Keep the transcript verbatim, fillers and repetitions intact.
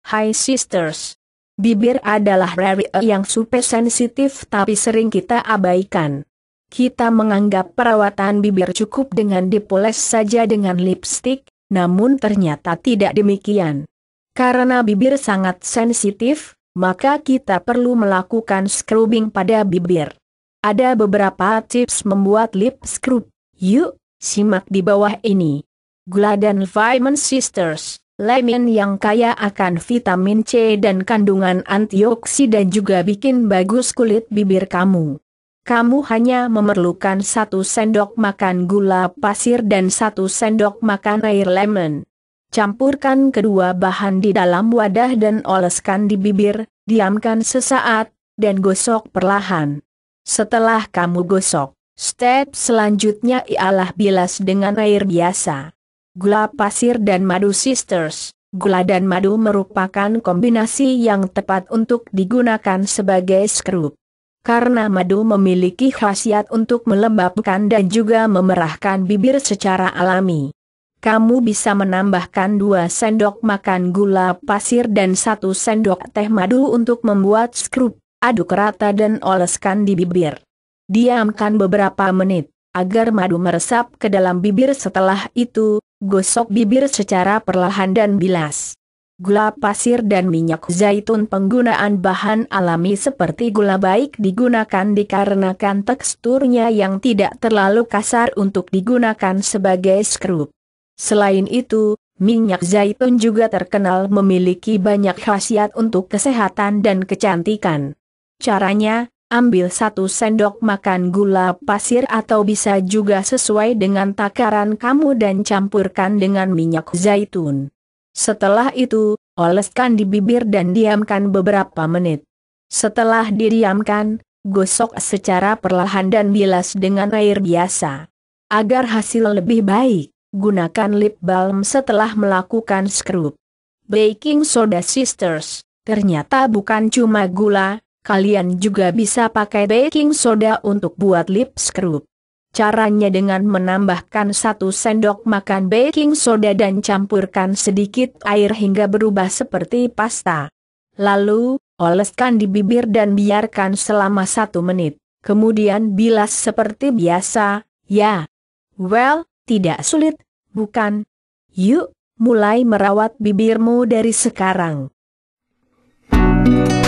Hai sisters. Bibir adalah area yang super sensitif tapi sering kita abaikan. Kita menganggap perawatan bibir cukup dengan dipoles saja dengan lipstik, namun ternyata tidak demikian. Karena bibir sangat sensitif, maka kita perlu melakukan scrubbing pada bibir. Ada beberapa tips membuat lip scrub. Yuk, simak di bawah ini. Gula dan vitamin sisters. Lemon yang kaya akan vitamin C dan kandungan antioksidan juga bikin bagus kulit bibir kamu. Kamu hanya memerlukan satu sendok makan gula pasir dan satu sendok makan air lemon. Campurkan kedua bahan di dalam wadah dan oleskan di bibir, diamkan sesaat, dan gosok perlahan. Setelah kamu gosok, step selanjutnya ialah bilas dengan air biasa. Gula pasir dan madu sisters. Gula dan madu merupakan kombinasi yang tepat untuk digunakan sebagai scrub. Karena madu memiliki khasiat untuk melembabkan dan juga memerahkan bibir secara alami. Kamu bisa menambahkan dua sendok makan gula pasir dan satu sendok teh madu untuk membuat scrub. Aduk rata dan oleskan di bibir. Diamkan beberapa menit, agar madu meresap ke dalam bibir. Setelah itu, gosok bibir secara perlahan dan bilas. Gula pasir dan minyak zaitun. Penggunaan bahan alami seperti gula baik digunakan dikarenakan teksturnya yang tidak terlalu kasar untuk digunakan sebagai scrub. Selain itu, minyak zaitun juga terkenal memiliki banyak khasiat untuk kesehatan dan kecantikan. Caranya, ambil satu sendok makan gula pasir atau bisa juga sesuai dengan takaran kamu dan campurkan dengan minyak zaitun. Setelah itu, oleskan di bibir dan diamkan beberapa menit. Setelah didiamkan, gosok secara perlahan dan bilas dengan air biasa. Agar hasil lebih baik, gunakan lip balm setelah melakukan scrub. Baking soda sisters, ternyata bukan cuma gula, kalian juga bisa pakai baking soda untuk buat lip scrub. Caranya dengan menambahkan satu sendok makan baking soda dan campurkan sedikit air hingga berubah seperti pasta. Lalu, oleskan di bibir dan biarkan selama satu menit. Kemudian bilas seperti biasa, ya. Well, tidak sulit, bukan? Yuk, mulai merawat bibirmu dari sekarang.